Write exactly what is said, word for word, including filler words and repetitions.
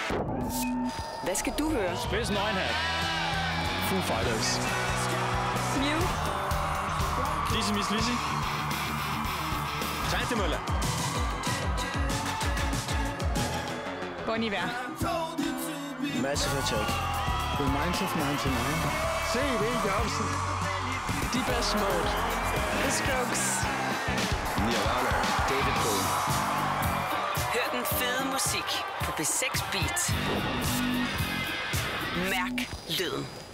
Hvad skal du høre? Space Ninehat. Foo Fighters. Mew. Lizzy Miss Lizzy. Tejtemøller. Bon Iver. Massive Attack. The Minds of nioghalvfems. C D Jørgensen. Depeche Mode. The Strokes. Nirvana. David Bowie. Hør den fede musik på B seks Beat. Mærk lyden.